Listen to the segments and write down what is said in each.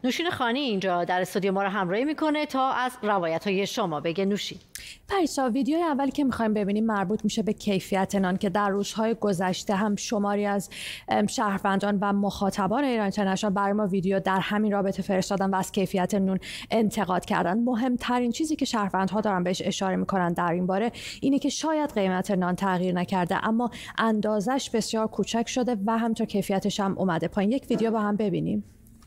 نوشین خانی اینجا در استودیو ما رو همراهی میکنه تا از روایت‌های شما بگه. نوشین. پریسا، ویدیوی اولی که میخوایم ببینیم مربوط میشه به کیفیت نان که در روزهای گذشته هم شماری از شهروندان و مخاطبان ایران اینترنشنال برای ما ویدیو در همین رابطه فرستادن و از کیفیت نون انتقاد کردن. مهمترین چیزی که شهروندها دارن بهش اشاره میکنن در این باره اینه که شاید قیمت نان تغییر نکرده اما اندازش بسیار کوچک شده و همینطور کیفیتش هم اومده پایین. یک ویدیو با هم ببینیم.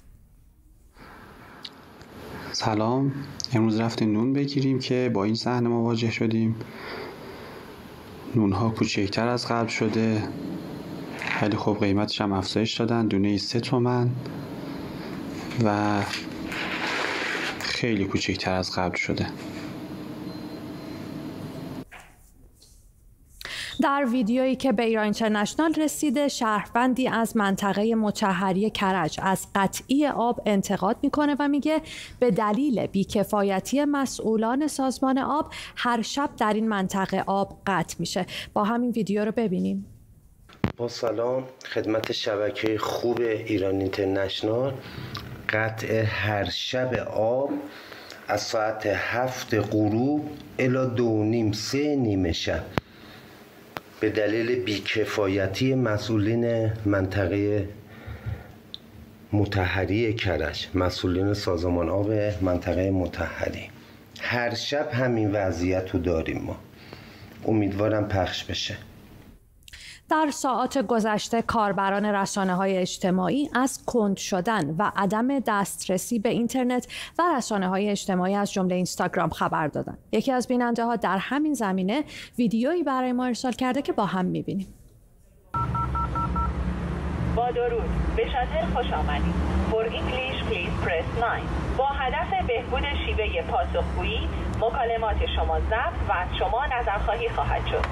سلام، امروز رفتیم نون بگیریم که با این صحنه مواجه شدیم. نونها کوچکتر از قبل شده ولی خب قیمتش هم افزایش دادن، دونه 3 تومن و خیلی کوچکتر از قبل شده. در ویدیویی که به ایران اینترنشنال رسیده، شهروندی از منطقه مطهری کرج از قطعی آب انتقاد میکنه و میگه به دلیل بیکفایتی مسئولان سازمان آب هر شب در این منطقه آب قطع میشه. با همین ویدیو رو ببینیم. با سلام خدمت شبکه خوب ایران اینترنشنال. قطع هر شب آب از ساعت 7 غروب الی 2:30 شب به دلیل بیکفایتی مسئولین منطقه مطهری کرج، مسئولین سازمان آب منطقه مطهری. هر شب همین وضعیت رو داریم ما. امیدوارم پخش بشه. در ساعات گذشته کاربران رسانه‌های اجتماعی از کند شدن و عدم دسترسی به اینترنت و رسانه‌های اجتماعی از جمله اینستاگرام خبر دادند. یکی از بیننده‌ها در همین زمینه ویدیویی برای ما ارسال کرده که با هم می‌بینیم. با درود، به شاتل خوش آمدید. For English please press 9. با هدف بهبود شیوه پاسخگویی، مکالمات شما ضبط و از شما نظرخواهی خواهد شد.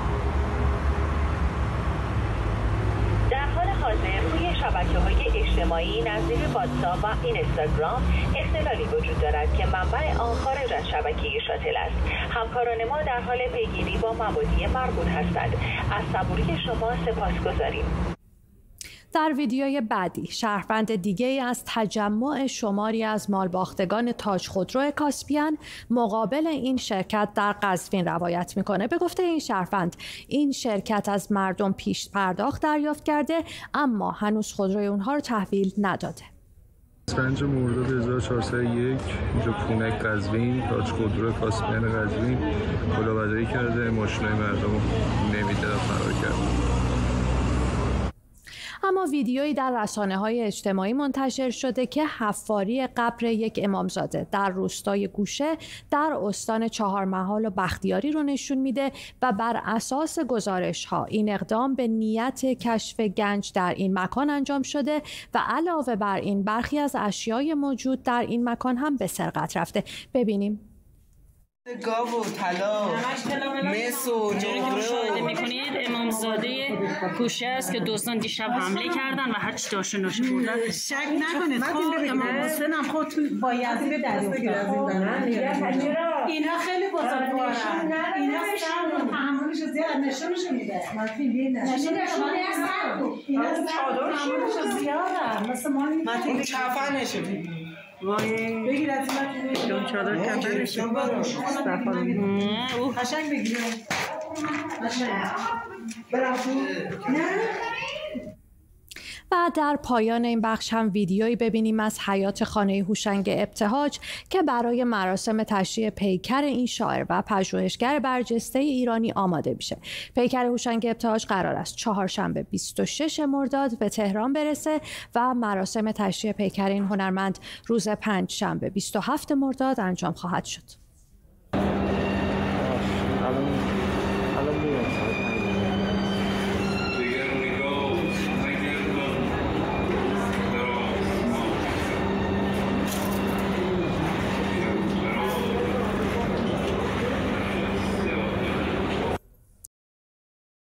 در حال حاضر روی شبکه‌های اجتماعی نظیر واتساپ و اینستاگرام اختلالی وجود دارد که منبع آن خارج از شبکه شاتل است. همکاران ما در حال پیگیری با مبادی مربوط هستند. از صبوری شما سپاسگزاریم. در ویدیوی بعدی شهروند دیگه‌ای از تجمع شماری از مالباختگان تاج خودرو کاسپیان مقابل این شرکت در قزوین روایت میکنه. به گفته این شهروند این شرکت از مردم پیش پرداخت دریافت کرده اما هنوز خودروی اونها رو تحویل نداده. 5 مرداد 1401 اینجا پونک قزوین، تاج خودرو کاسپیان قزوین کلاهبرداری کرده، ماشینای مردم نمیده و فرار کرده. اما ویدیویی در رسانه‌های اجتماعی منتشر شده که حفاری قبر یک امامزاده در روستای گوشه در استان چهارمحال و بختیاری رو نشون میده و بر اساس گزارش‌ها این اقدام به نیت کشف گنج در این مکان انجام شده و علاوه بر این برخی از اشیای موجود در این مکان هم به سرقت رفته. ببینیم. گاو و طلا مس و نقره مشاهده میکنید امامزاده کوشه است که دوستان دیشب حمله کردن و هر چی داشته نوشه بردن. شک نکنید امام حسین هم خودتون با یزید دریافت اینا خیلی بزرگوارن. اینا سر تحملش زیاد نشونش میده. نشونش اینا تحملش زیاده مثل ما این چفنشه بگیر از این چادر کمرشه قشنگ بگیر برم و در پایان این بخش هم ویدیویی ببینیم از حیات خانه هوشنگ ابتهاج که برای مراسم تشییع پیکر این شاعر و پژوهشگر برجسته ایرانی آماده میشه. پیکر هوشنگ ابتهاج قرار است چهارشنبه 26 مرداد به تهران برسه و مراسم تشییع پیکر این هنرمند روز پنجشنبه 27 مرداد انجام خواهد شد.